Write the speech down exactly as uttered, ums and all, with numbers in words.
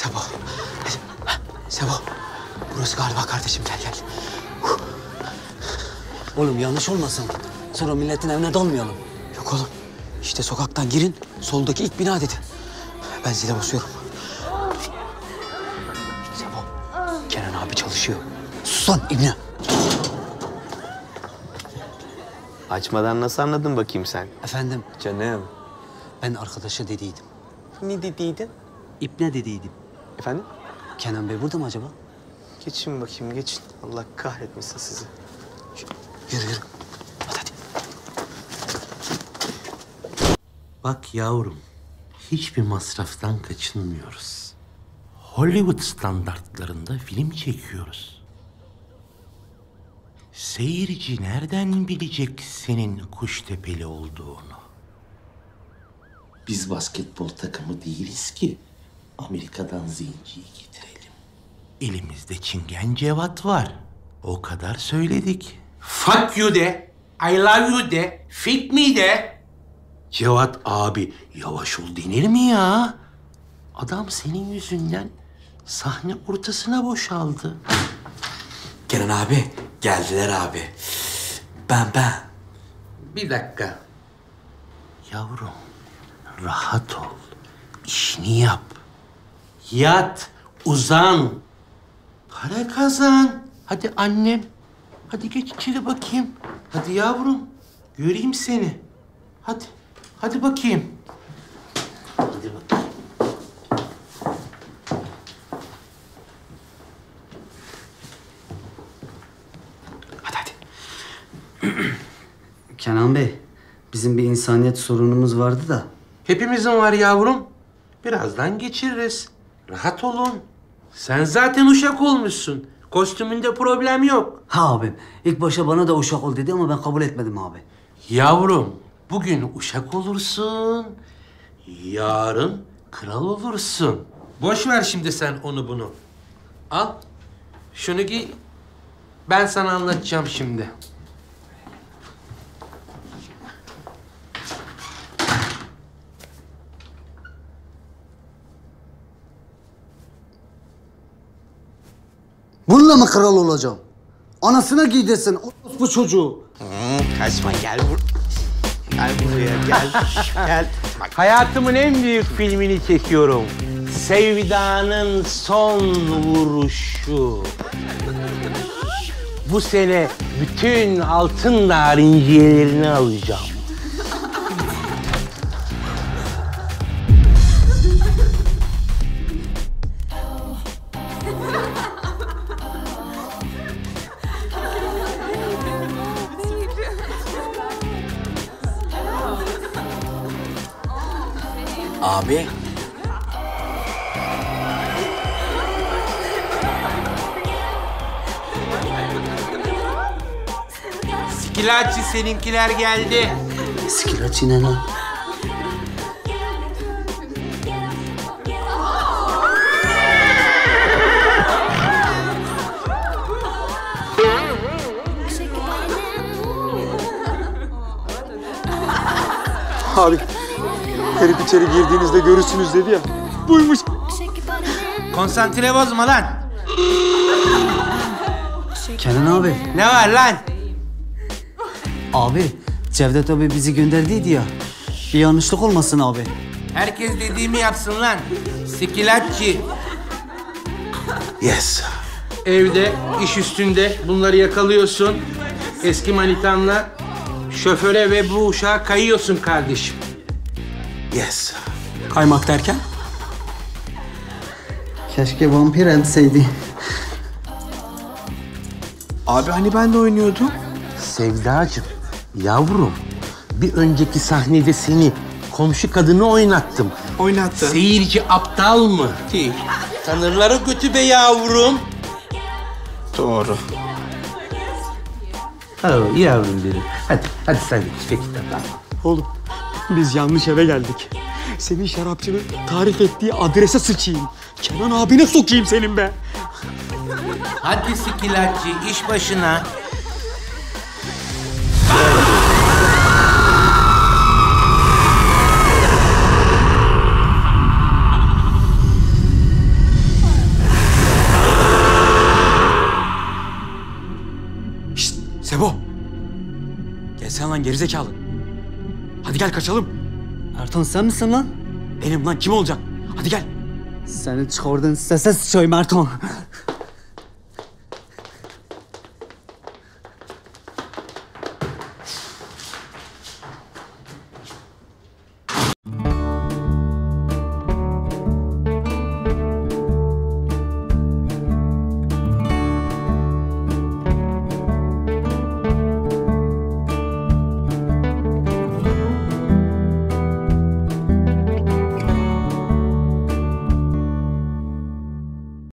Sebo. Sebo. Burası galiba kardeşim, gel gel. Oğlum yanlış olmasın. Sonra milletin evine dalmayalım. Yok oğlum. İşte sokaktan girin. Soldaki ilk bina dedi. Ben zile basıyorum. Sebo. Kenan abi çalışıyor. Sus lan İbni. Açmadan nasıl anladın bakayım sen? Efendim, Canım. ben arkadaşa dediydim. Ne dediydin? İbne dediydim. Efendim? Kenan Bey burada mı acaba? Geçin bakayım, geçin. Allah kahretmesin sizi. Yürü yürü. Hadi hadi. Bak yavrum, hiçbir masraftan kaçınmıyoruz. Hollywood standartlarında film çekiyoruz. Seyirci nereden bilecek senin Kuştepeli olduğunu? Biz basketbol takımı değiliz ki Amerika'dan zenciyi getirelim. Elimizde Çingen Cevat var. O kadar söyledik. Fuck you de, I love you de, fit me de. Cevat abi yavaş ol denir mi ya? Adam senin yüzünden sahne ortasına boşaldı. Kenan abi, geldiler abi. Ben ben. Bir dakika. Yavrum, rahat ol. İşini yap. Yat, uzan. Para kazan. Hadi annem. Hadi geç içeri bakayım. Hadi yavrum. Göreyim seni. Hadi. Hadi bakayım. Hadi bakayım. Hadi hadi. Kenan Bey, bizim bir insaniyet sorunumuz vardı da. Hepimizin var yavrum. Birazdan geçiririz. Rahat olun. Sen zaten uşak olmuşsun. Kostümünde problem yok. Ha abim, ilk başta bana da uşak ol dedi ama ben kabul etmedim abi. Yavrum, bugün uşak olursun. Yarın kral olursun. Boş ver şimdi sen onu bunu. Al. Şunu giy. Ben sana anlatacağım şimdi. Bununla mı kral olacağım? Anasına giydirsin bu çocuğu. Hmm, kaçma, gel bur... Gel buraya, gel. Gel. Bak. Hayatımın en büyük filmini çekiyorum. Sevda'nın son vuruşu. Bu sene bütün altın narinciyelerini alacağım. Abi. Skilaççı seninkiler geldi. Skilaçı ne lan? Abi herif içeri girdiğinizde görürsünüz dedi ya. Buymuş. Konsantre bozma lan. Kenan abi. Ne var lan? Abi, Cevdet abi bizi gönderdiydi ya. Bir yanlışlık olmasın abi. Herkes dediğimi yapsın lan. Skilaççı. Yes. Evde, iş üstünde bunları yakalıyorsun. Eski manitanla şoföre ve bu uşağa kayıyorsun kardeşim. Yes. Kaymak derken? Keşke vampir enseydi. Abi hani ben de oynuyordum. Sevdacığım, yavrum. Bir önceki sahnede seni komşu kadını oynattım. Oynattın. Seyirci aptal mı? Değil. Tanırları götü be yavrum. Doğru. Oh, yavrum benim. Hadi, hadi sen de peki tamam. Oğlum biz yanlış eve geldik. Senin şarapçının tarif ettiği adrese sıçayım. Kenan abine sokayım senin be. Hadi Skilaççı, iş başına. sen lan gerizekalı. Hadi gel kaçalım. Ertan sen misin lan? Benim lan kim olacak? Hadi gel. Seni çıkardın sese sıçayım Ertan.